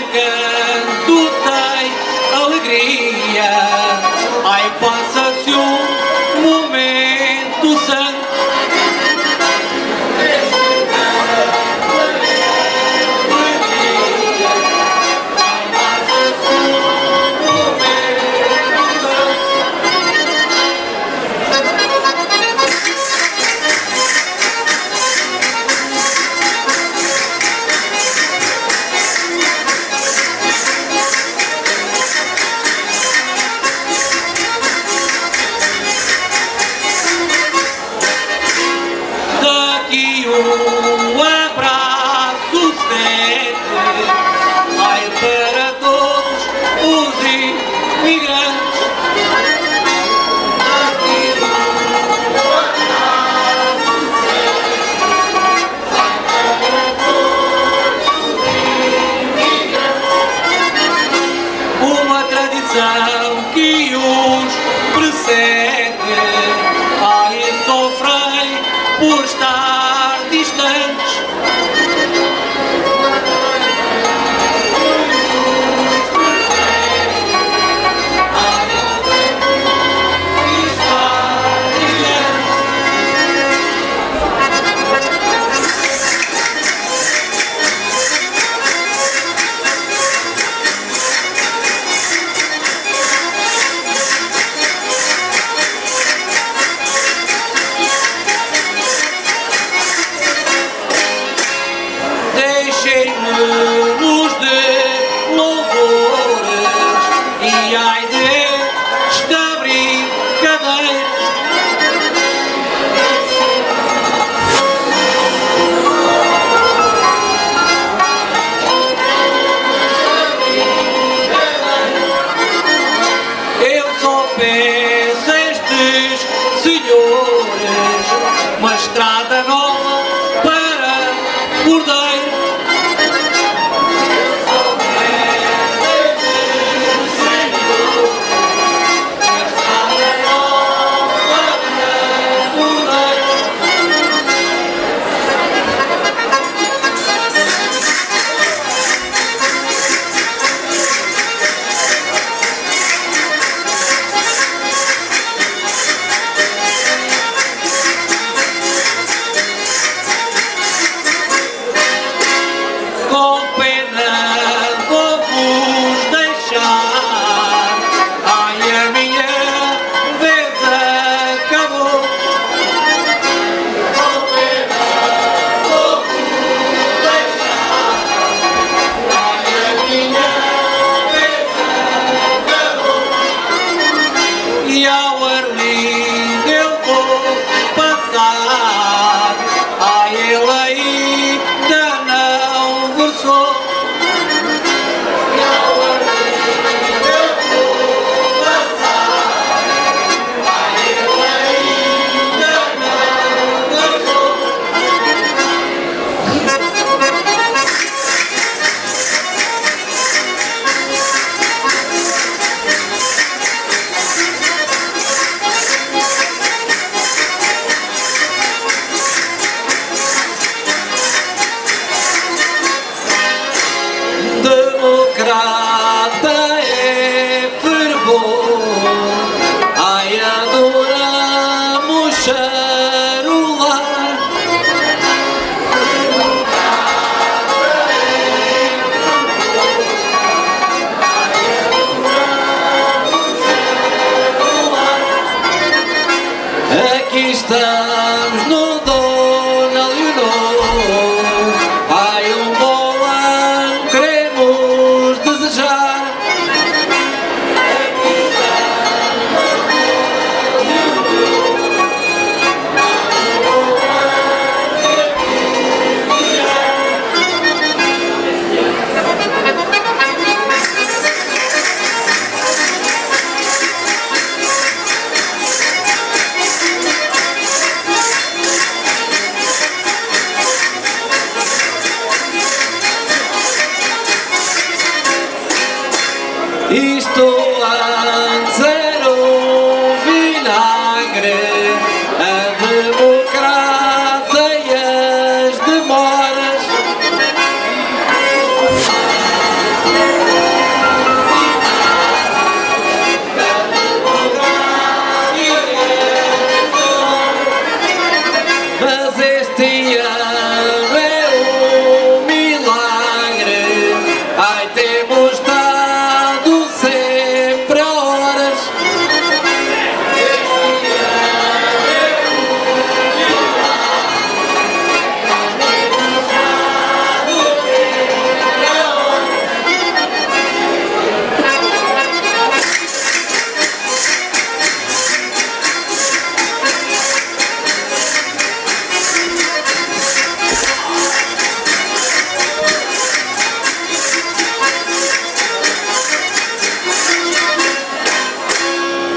canto tem alegria. Ai, passa-se um momento santo. Um abraço sempre, ai, para todos os imigrantes. Aqui um abraço sempre, ai, para todos os imigrantes. Uma tradição que os precede, ai, sofrem por estar distantes. Deixem-nos de louvores e ai desta brincadeira. Eu só peço a estes senhores uma estrada nova para Cordeiro. Com pena vou-vos deixar, ai, a minha vez acabou. Com pena vou-vos deixar, ai, a minha vez acabou. E ao Arlindo eu vou passar, ai, ele ainda não versou. E ao Arlindo eu vou passar, ai, ele ainda não versou. Democrata é fervor, ai, adoramos charular. Aqui estamos no Dona Leonor, ai, um bom ano queremos desejar. Aqui estamos no Dona Leonor, ai, um bom ano queremos desejar. Isto antes era um vinagre, a democrata e as demoras.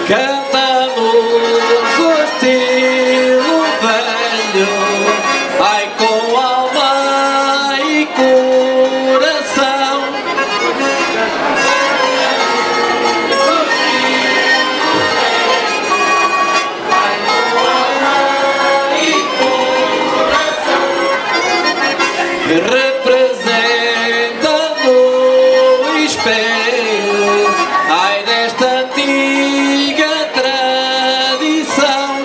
cantamos o estilo velho, ai com alma e coração. Representando o espelho, ai desta antiga tradição.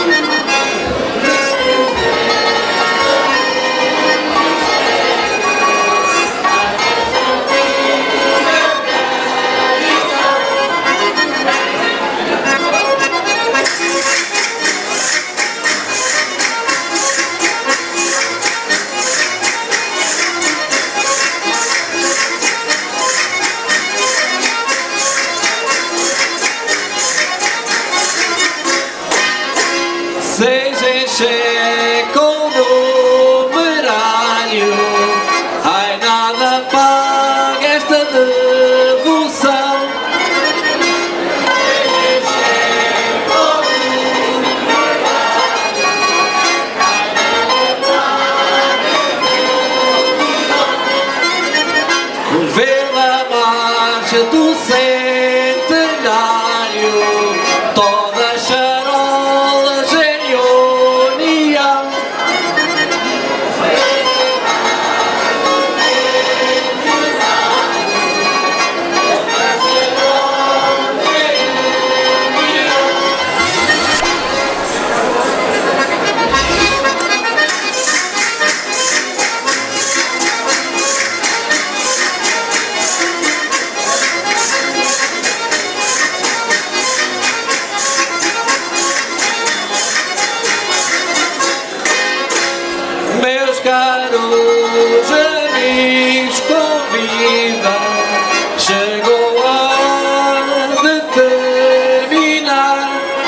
Seja encher com numerário, ai nada paga esta devoção. Seja encher com numerário, ai nada paga esta devoção. Vê-la marcha do centenário, todas charolas em união. Meus caros amigos, conviva, chegou a hora de terminar.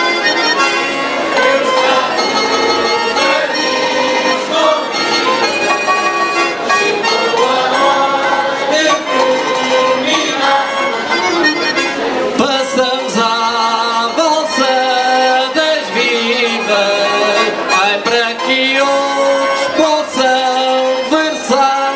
Meus caros amigos, conviva, chegou a hora de terminar. Passamos à valsa das vivas, ai para que outros possam versar.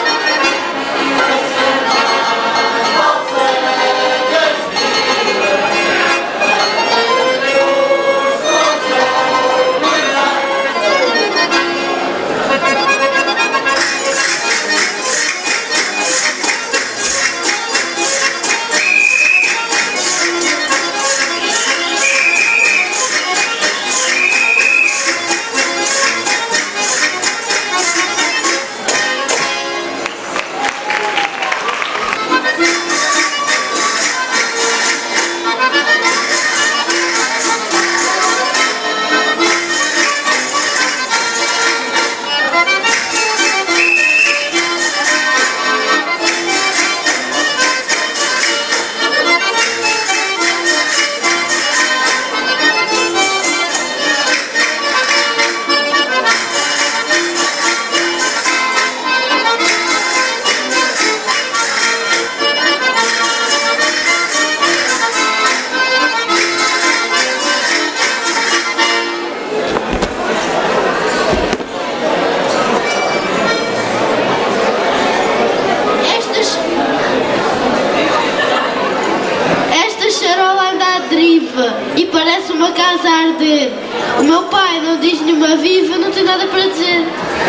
E parece uma casa a arder. O meu pai não diz nenhuma viva, não tem nada para dizer.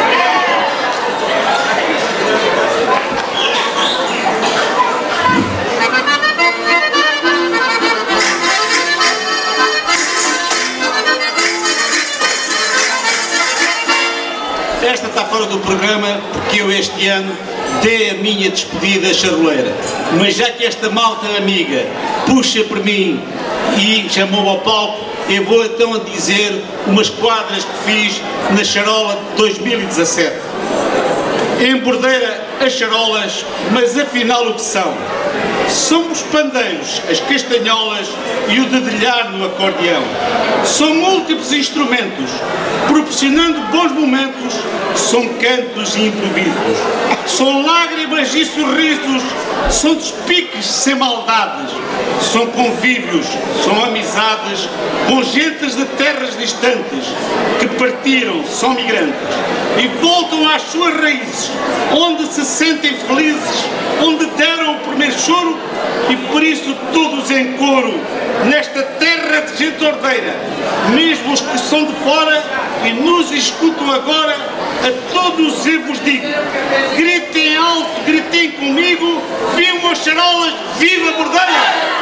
Esta está fora do programa porque eu este ano dei a minha despedida charoleira. Mas já que esta malta amiga puxa por mim e chamou-me ao palco, eu vou então dizer umas quadras que fiz na charola de 2017. Embordeira as charolas, mas afinal o que são? São os pandeiros, as castanholas e o dedilhar no acordeão. São múltiplos instrumentos, proporcionando bons momentos, são cantos e improvisos. São lágrimas e sorrisos, são despiques sem maldades. São convívios, são amizades com gentes de terras distantes que partiram, são migrantes e voltam às suas raízes, onde se sentem felizes, onde deram o primeiro choro e por isso todos em coro, nesta terra de gente ordeira, mesmo os que são de fora e nos escutam agora, a todos eu vos digo, gritem alto, gritem comigo, vivam as charolas, viva Bordeira!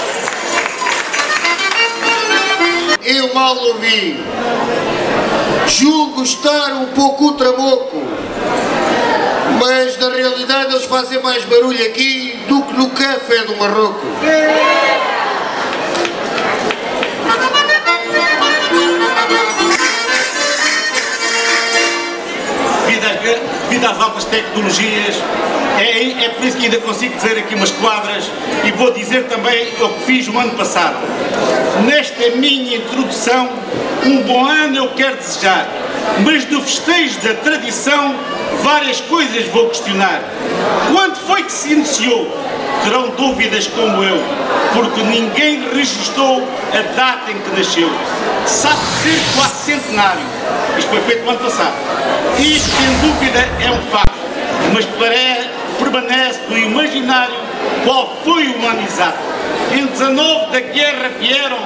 Eu mal ouvi, julgo estar um pouco tramoco, mas na realidade eles fazem mais barulho aqui do que no café do Marroco. Devido às altas tecnologias, é por isso que ainda consigo dizer aqui umas quadras e vou dizer também o que fiz o ano passado. Nesta minha introdução, um bom ano eu quero desejar, mas do festejo da tradição, várias coisas vou questionar. Quando foi que se iniciou? Terão dúvidas como eu, porque ninguém registrou a data em que nasceu. Sabe dizer que há centenário. Isto foi feito no ano passado. Isto, sem dúvida, é um facto, mas permanece no imaginário qual foi o ano exato. Em 19 da guerra vieram,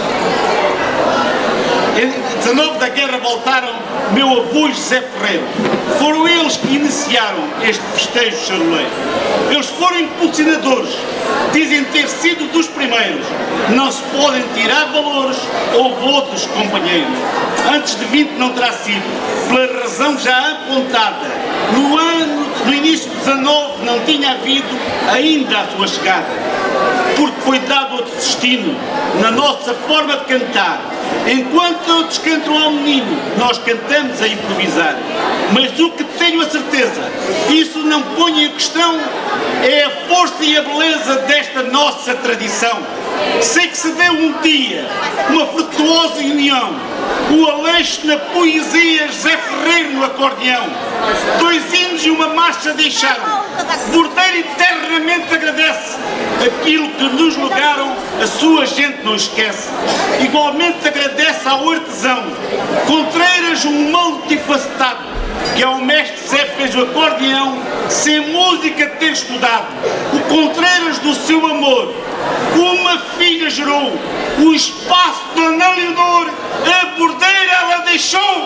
em 19 da guerra voltaram meu avô José Ferreiro. Foram eles que iniciaram este festejo charoleiro. Eles foram impulsionadores, dizem ter sido dos primeiros. Não se podem tirar valores, houve outros companheiros. Antes de 20 não terá sido, pela razão já apontada. No início de 19 não tinha havido ainda a sua chegada, porque foi dado outro destino na nossa forma de cantar. Enquanto outros cantam ao menino, nós cantamos a improvisar. Mas o que tenho a certeza, isso não põe em questão, é a força e a beleza desta nossa tradição. Sei que se deu um dia uma frutuosa união, o Aleixo na poesia, José Ferreiro no acordeão. 2 hinos e uma marcha deixaram. Bordeiro eternamente agradece aquilo que nos legaram, a sua gente não esquece. Igualmente agradece ao artesão Contreiras, um multifacetado, que ao mestre Zé fez o acordeão sem música ter estudado. O Contreiras do seu amor uma filha gerou, o espaço do analiador a Bordeira ela deixou.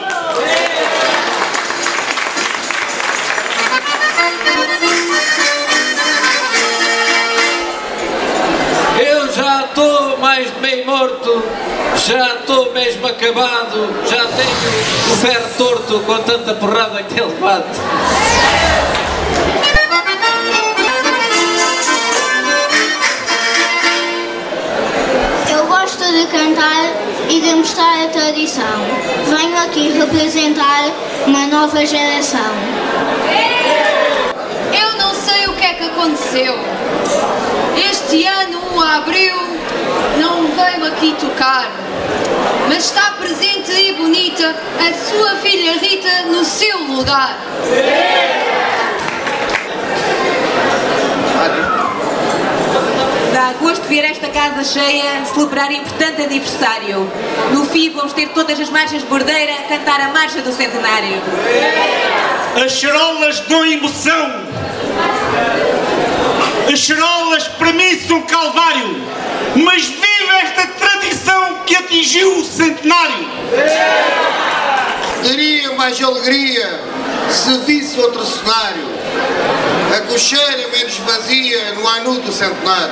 Eu já estou mais de meio morto, já estou mesmo acabado, já tenho o ferro torto com tanta porrada que ele bate. Eu gosto de cantar e de mostrar a tradição. Venho aqui representar uma nova geração. Eu não sei o que é que aconteceu. Este ano, o Abril, não veio aqui tocar, mas está presente e bonita a sua filha Rita no seu lugar. Dá gosto de ver esta casa cheia celebrar importante aniversário. No fim vamos ter todas as marchas de Bordeira a cantar a marcha do centenário. As charolas dão emoção. As charolas para mim são calvário, mas viva esta tradição que atingiu o centenário. Teria mais alegria se visse outro cenário, a cocheira menos vazia no ano do centenário.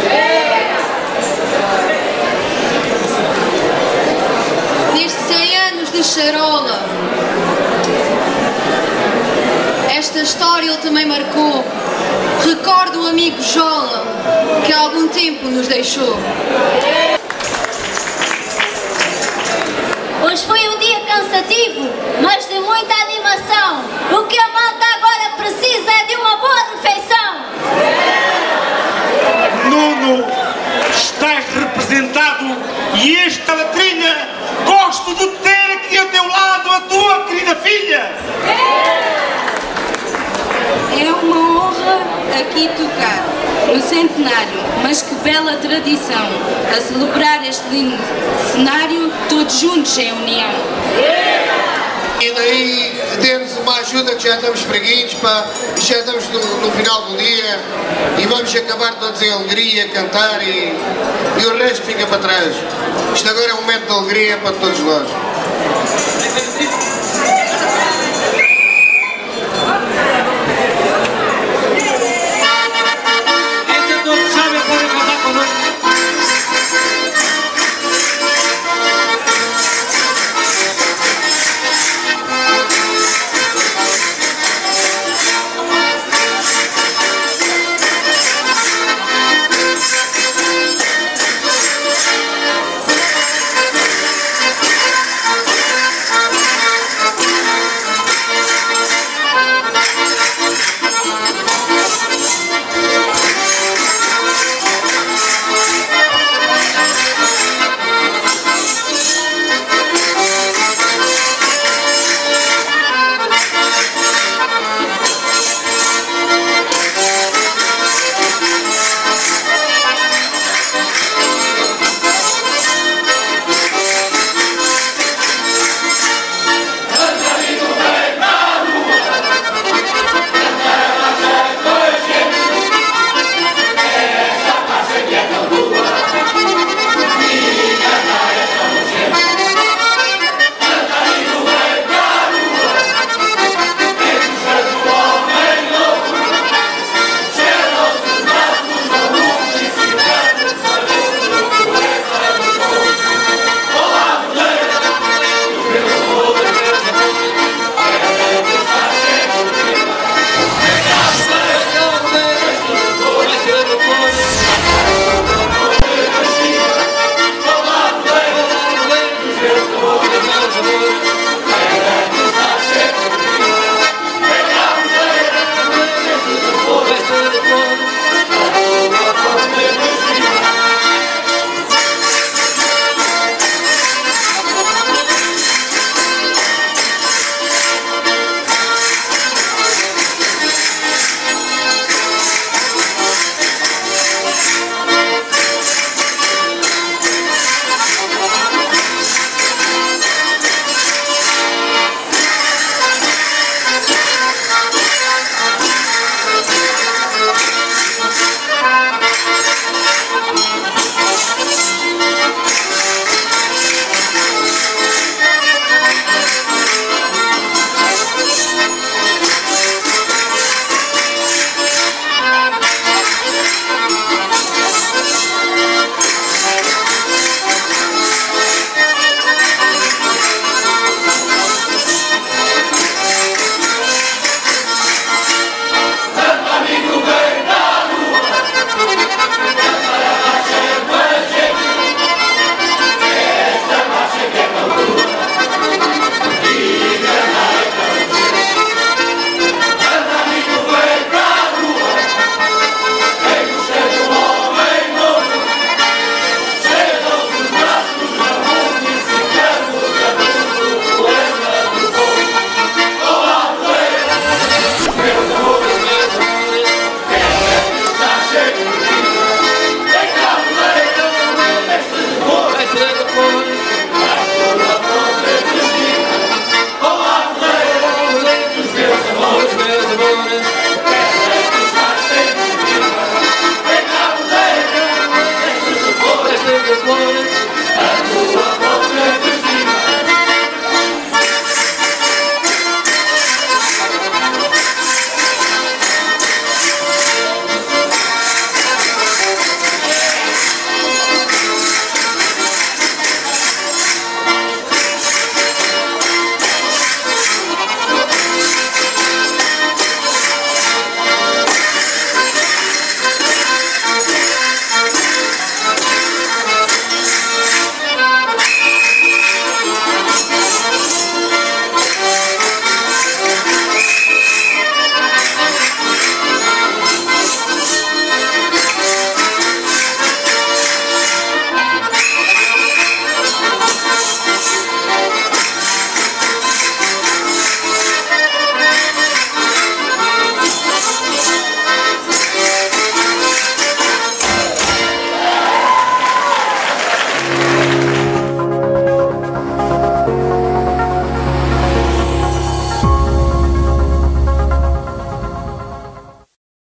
Nestes 100 anos de charola, esta história ele também marcou. Recordo o amigo Jola, que há algum tempo nos deixou. Hoje foi um dia cansativo, mas de muita animação. O que a malta agora precisa é de uma boa refeição. aqui tocar, no centenário, mas que bela tradição, a celebrar este lindo cenário, todos juntos em união. E daí, dê-nos uma ajuda que já estamos freguinhos, pá, já estamos no final do dia e vamos acabar todos em alegria, cantar e o resto fica para trás. Isto agora é um momento de alegria para todos nós.